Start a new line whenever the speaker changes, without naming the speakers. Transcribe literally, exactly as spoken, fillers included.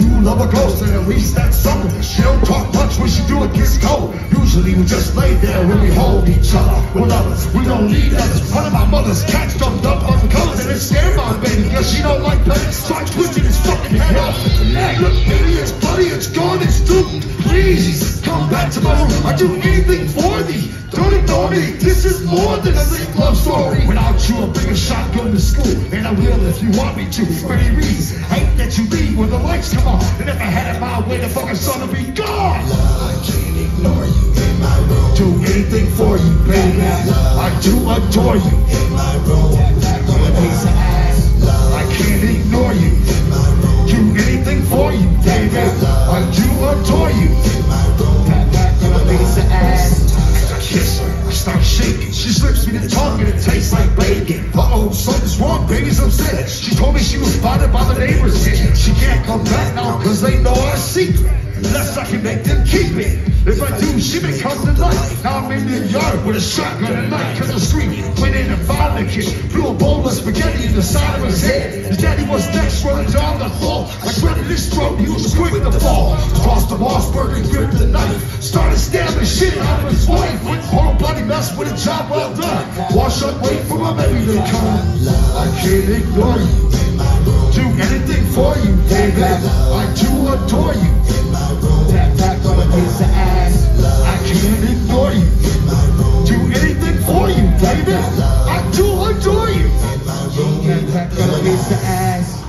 do love a ghost, and at least that's something. She don't talk much when she do it gets cold. Usually we just lay there when we hold each other. We're lovers, we don't need others. One of my mother's cats jumped up on the covers and it scared my baby, cause she don't like pain. So I twisted his fucking head off. Look, baby, it's bloody, it's gone, it's doomed. Please come back to my room. I'd do anything for thee. Don't ignore me. This is more than a sick love story. Without you, I'll bring a shotgun to school, and I will if you want me to. Pretty reason, hate that you leave when the lights come on. And if I had it my way, the fucking sun would be gone.
I can't ignore you in my room.
Do anything for you, baby. I do adore you.
In my room.
A piece of ass. I can't ignore you.
In my room.
Do anything for you, baby. I do adore you.
In my room.
A piece of ass. I kiss her, I start shaking. She slips me the tongue and it tastes like bacon. Uh-oh, something's wrong, baby's upset. She told me she was spotted by the neighbors. She can't come back now cause they know our secret. Unless I can make them keep it. If I do, she may come to life. Now I'm in the yard with a shotgun at night cause I'm screaming. Went in and found the kid. Threw a bowl of spaghetti in the side of his head. His daddy was next, running down the hall. I grabbed his throat, he was quick to fall. Crossed the Mossberg and gripped the knife. Started stabbing shit out of his wife. Went whole bloody mess with a job well done. Wash up, wait for my baby to come. I can't ignore you. Do anything for you, baby. I do adore you. Tap tap on a piece of ass. I can't ignore you. Do anything for you, baby. I do adore you. Tap tap on a piece of ass.